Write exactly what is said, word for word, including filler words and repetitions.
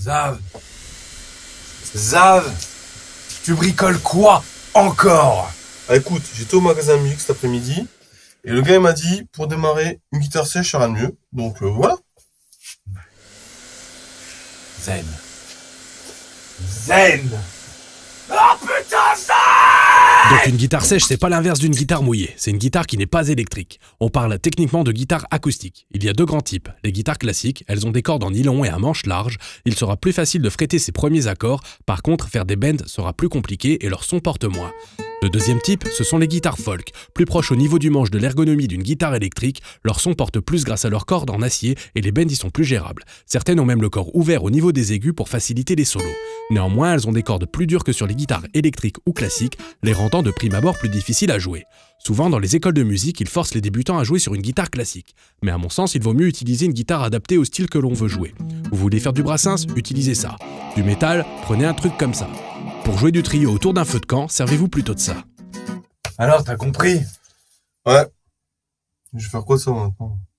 Zav. Zav. Tu bricoles quoi encore? Ah écoute, j'étais au magasin de musique cet après-midi, et le gars il m'a dit, pour démarrer, une guitare sèche, ça ira mieux. Donc euh, voilà. Zen. Zen. Oh putain, Zen! Donc une guitare sèche, c'est pas l'inverse d'une guitare mouillée, c'est une guitare qui n'est pas électrique. On parle techniquement de guitare acoustique. Il y a deux grands types. Les guitares classiques, elles ont des cordes en nylon et un manche large. Il sera plus facile de fretter ses premiers accords, par contre faire des bends sera plus compliqué et leur son porte moins. Le deuxième type, ce sont les guitares folk. Plus proches au niveau du manche de l'ergonomie d'une guitare électrique, leur son porte plus grâce à leurs cordes en acier et les bends y sont plus gérables. Certaines ont même le corps ouvert au niveau des aigus pour faciliter les solos. Néanmoins, elles ont des cordes plus dures que sur les guitares électriques ou classiques, les rendant de prime abord plus difficiles à jouer. Souvent, dans les écoles de musique, ils forcent les débutants à jouer sur une guitare classique. Mais à mon sens, il vaut mieux utiliser une guitare adaptée au style que l'on veut jouer. Vous voulez faire du Brassens? Utilisez ça. Du métal? Prenez un truc comme ça. Pour jouer du trio autour d'un feu de camp, servez-vous plutôt de ça. Alors, t'as compris? Ouais. Je vais faire quoi de ça maintenant?